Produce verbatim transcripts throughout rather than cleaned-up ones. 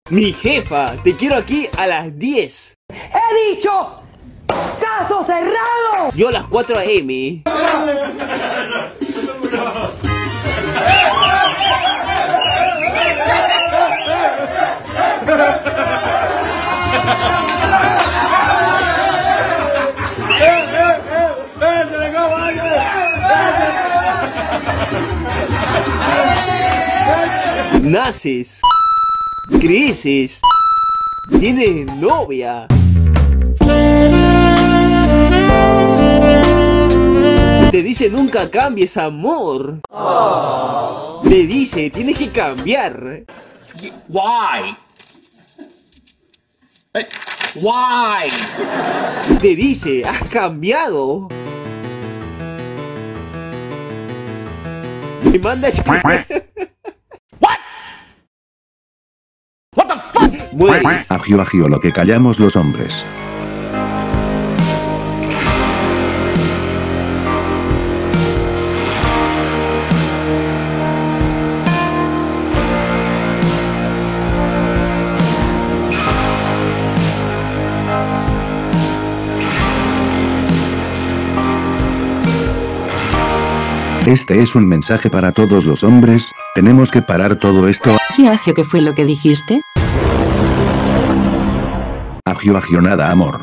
Mi jefa, te quiero aquí a las diez. ¡He dicho! ¡Caso cerrado! Yo a las cuatro a eme Naces, creces, tienes novia. Te dice nunca cambies, amor. Oh. Te dice tienes que cambiar. Why? Why? Te dice has cambiado. Te manda What? What the fuck? Mueres. Agio agio lo que callamos los hombres. Este es un mensaje para todos los hombres, tenemos que parar todo esto. ¿Qué agio que fue lo que dijiste? Agio agio nada amor.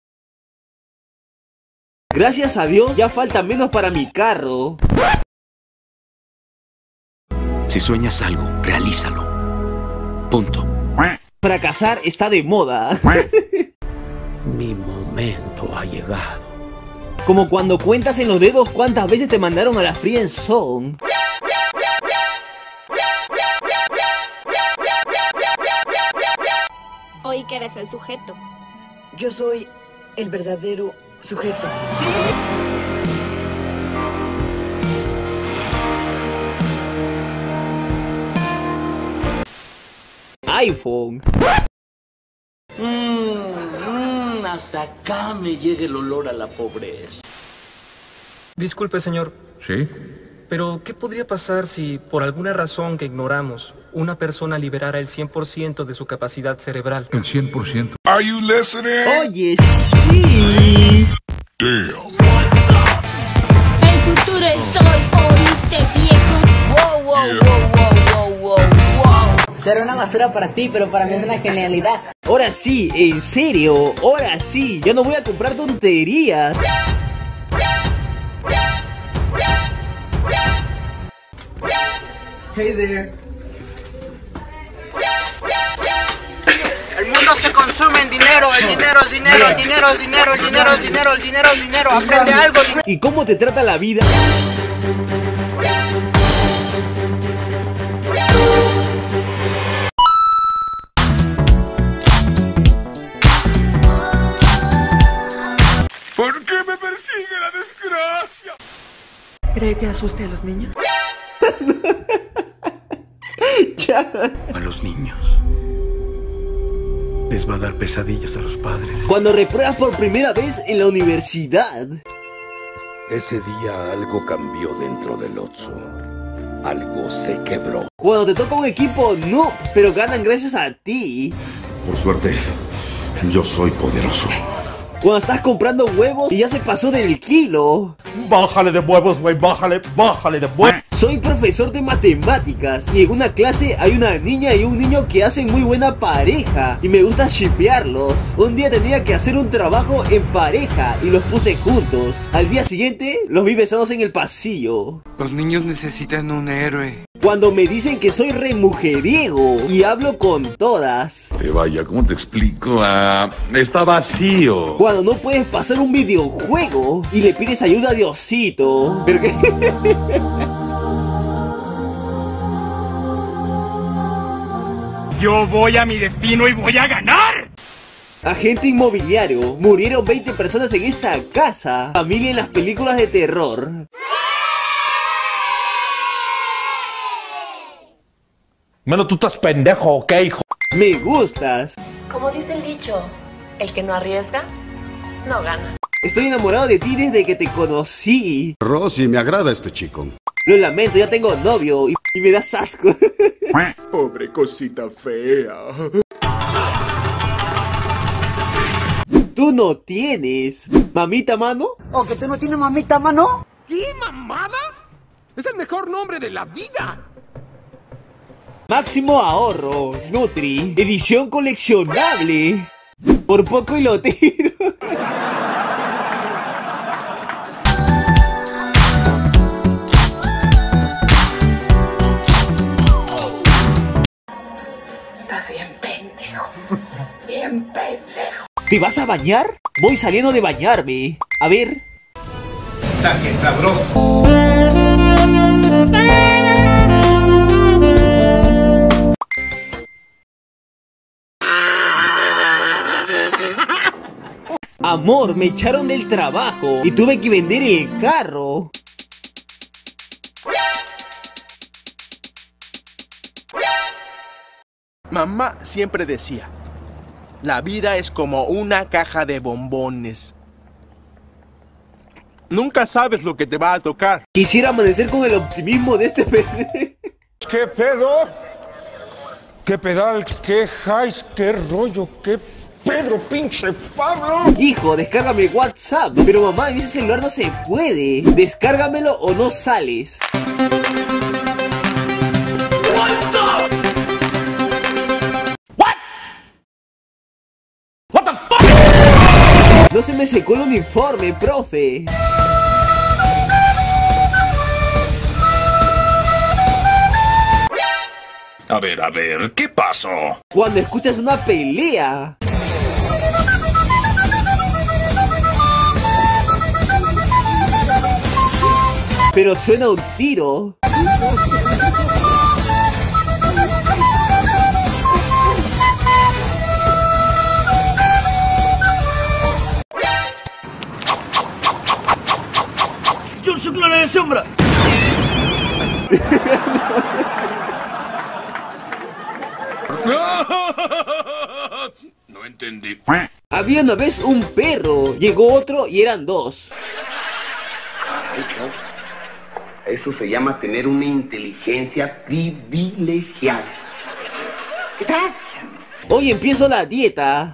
Gracias a Dios ya falta menos para mi carro. Si sueñas algo, realízalo. Punto. Fracasar está de moda. Mi momento ha llegado. Como cuando cuentas en los dedos cuántas veces te mandaron a la friendzone. Oí que eres el sujeto. Yo soy el verdadero sujeto. Sí. iPhone. Mm, mm, hasta acá me llega el olor a la pobreza. Disculpe, señor. ¿Sí? Pero, ¿qué podría pasar si, por alguna razón que ignoramos, una persona liberara el cien por ciento de su capacidad cerebral? El cien por ciento. Are you listening? Oye, sí. Damn. El futuro es hoy, ¿oíste, viejo? Wow, wow, Yeah. wow, wow, wow, wow, wow. Será una basura para ti, pero para mí es una genialidad. Ahora sí, en serio, ahora sí. Ya no voy a comprar tonterías. Hey there. El mundo se consume en dinero, el dinero es dinero, el dinero es dinero, el dinero es dinero, el dinero es dinero, aprende algo. ¿Y cómo te trata la vida? ¿Por qué me persigue la desgracia? ¿Cree que asuste a los niños? A los niños les va a dar pesadillas a los padres. Cuando repruebas por primera vez en la universidad. Ese día algo cambió dentro del Otso. Algo se quebró. Cuando te toca un equipo, no, pero ganan gracias a ti. Por suerte, yo soy poderoso. Cuando estás comprando huevos y ya se pasó del kilo. Bájale de huevos, güey, bájale, bájale de huevos. Soy profesor de matemáticas y en una clase hay una niña y un niño que hacen muy buena pareja y me gusta shippearlos. Un día tenía que hacer un trabajo en pareja y los puse juntos. Al día siguiente los vi besados en el pasillo. Los niños necesitan un héroe. Cuando me dicen que soy re mujeriego y hablo con todas. Te vaya, ¿cómo te explico? Ah, está vacío. Cuando no puedes pasar un videojuego y le pides ayuda a Diosito. Pero que... Yo voy a mi destino y voy a ganar. Agente inmobiliario. Murieron veinte personas en esta casa. Familia en las películas de terror. Bueno, tú estás pendejo, ¿ok, hijo? Me gustas. Como dice el dicho, el que no arriesga, no gana. Estoy enamorado de ti desde que te conocí. Rosy, me agrada este chico. Lo lamento, ya tengo novio y, y me das asco. Pobre cosita fea. Tú no tienes mamita mano. ¿O que tú no tienes mamita mano? ¿Qué mamada? Es el mejor nombre de la vida. Máximo ahorro, Nutri, edición coleccionable. Por poco y lo tiro. Estás bien pendejo. Bien pendejo. ¿Te vas a bañar? Voy saliendo de bañarme. A ver. ¡Está que sabroso! Amor, me echaron del trabajo y tuve que vender el carro. Mamá siempre decía, la vida es como una caja de bombones. Nunca sabes lo que te va a tocar. Quisiera amanecer con el optimismo de este pendejo. ¿Qué pedo? ¿Qué pedal? ¿Qué highs? ¿Qué rollo? ¿Qué Pedro, pinche Pablo? Hijo, descárgame WhatsApp. Pero mamá, en ese celular no se puede. Descárgamelo o no sales. What the fuck? No se me secó el uniforme, profe. A ver, a ver, ¿qué pasó? Cuando escuchas una pelea. Pero suena un tiro. ¡Yo soy clara de sombra! No entendí. Había una vez un perro, llegó otro y eran dos. Eso se llama tener una inteligencia privilegiada. Gracias. Hoy empiezo la dieta.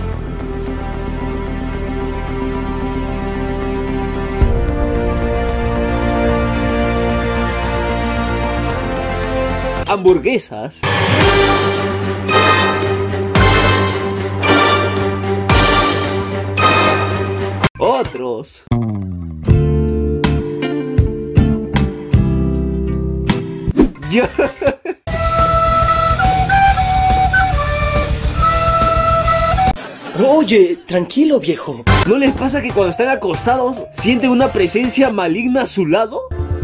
Hamburguesas. Otros. Yo. Oye, tranquilo, viejo. ¿No les pasa que cuando están acostados sienten una presencia maligna a su lado?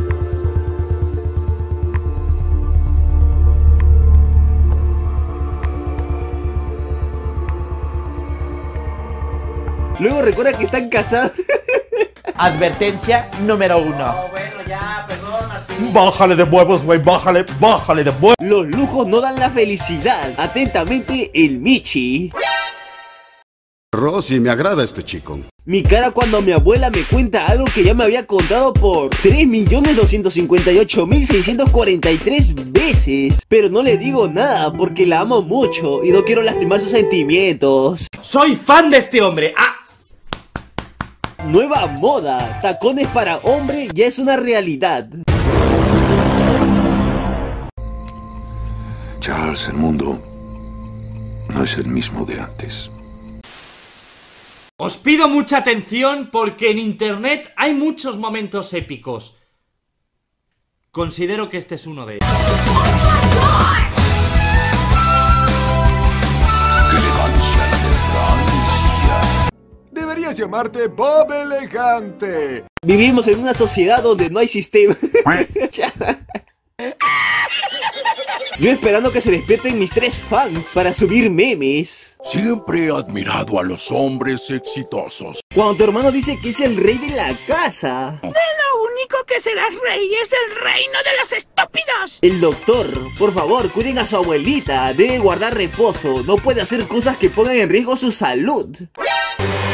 Luego recuerda que están casados. Advertencia número uno. No, bueno, ya, perdónate. Bájale de huevos, güey, bájale, bájale de huevos. Los lujos no dan la felicidad. Atentamente, el Michi. Rosy, me agrada este chico. Mi cara cuando mi abuela me cuenta algo que ya me había contado por tres millones doscientos cincuenta y ocho mil seiscientos cuarenta y tres veces. Pero no le digo nada porque la amo mucho y no quiero lastimar sus sentimientos. Soy fan de este hombre. ¡Ah! Nueva moda, tacones para hombre ya es una realidad. Charles, el mundo no es el mismo de antes. Os pido mucha atención porque en internet hay muchos momentos épicos. Considero que este es uno de ellos. Deberías llamarte Bob Elegante. Vivimos en una sociedad donde no hay sistema. Yo esperando que se despierten mis tres fans para subir memes. Siempre he admirado a los hombres exitosos. Cuando tu hermano dice que es el rey de la casa. De lo único que serás rey es del reino de los estúpidos. El doctor, por favor, cuiden a su abuelita. Debe guardar reposo. No puede hacer cosas que pongan en riesgo su salud.